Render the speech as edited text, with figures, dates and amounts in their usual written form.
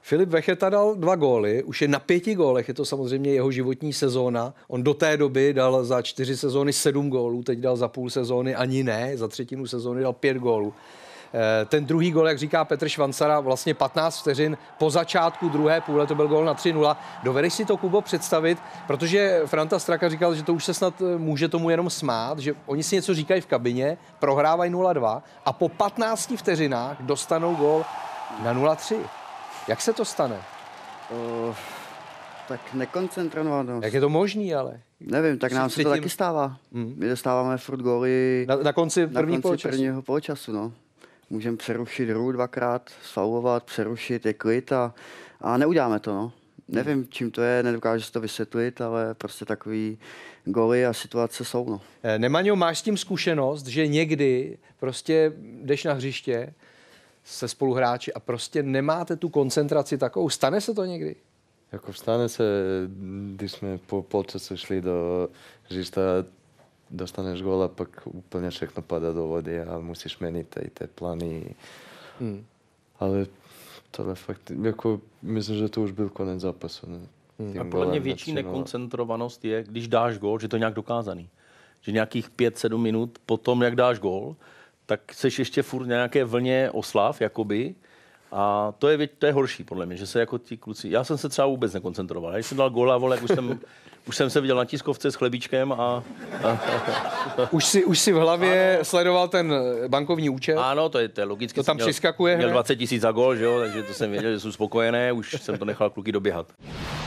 Filip Vecheta dal 2 góly, už je na 5 gólech, je to samozřejmě jeho životní sezóna. On do té doby dal za 4 sezóny 7 gólů, teď dal za půl sezóny ani ne, za třetinu sezóny dal 5 gólů. Ten druhý gól, jak říká Petr Švancara, vlastně 15 vteřin po začátku druhé půle, to byl gól na 3-0. Dovedeš si to, Kubo, představit? Protože Franta Straka říkal, že to už se snad může tomu jenom smát, že oni si něco říkají v kabině, prohrávají 0-2 a po 15 vteřinách dostanou gól na 0-3. Jak se to stane? Tak nekoncentrovanost. Jak je to možný, ale? Nevím, tak nám se to taky stává. My dostáváme furt góly na konci prvního poločasu. No. Můžeme přerušit hru 2krát, sfaulovat, přerušit, je klid a neuděláme to. No. Nevím, čím to je, nedokážu si to vysvětlit, ale prostě takový góly a situace jsou. No. Nemaňo, máš s tím zkušenost, že někdy prostě jdeš na hřiště se spoluhráči a prostě nemáte tu koncentraci takovou? Stane se to někdy? Jako stane se, když jsme po polčasu šli do hřišta, dostaneš gól a pak úplně všechno padá do vody a musíš měnit i ty plány. Ale tohle fakt, jako myslím, že to už byl konec zápasu. A podle mě větší nekoncentrovanost je, když dáš gól, že to je nějak dokázaný. Že nějakých 5-7 minut potom, jak dáš gól, tak seš ještě furt nějaké vlně oslav, jakoby. A to je horší, podle mě, že se jako ti kluci... Já jsem se třeba vůbec nekoncentroval. Když jsem dal góla, vole, už jsem se viděl na tiskovce s chlebíčkem a... Už si v hlavě sledoval ten bankovní účet? Ano, to je logicky. To tam přiskakuje. Měl 20 000 za gól, že jo, takže to jsem věděl, že jsou spokojené, už jsem to nechal kluky doběhat.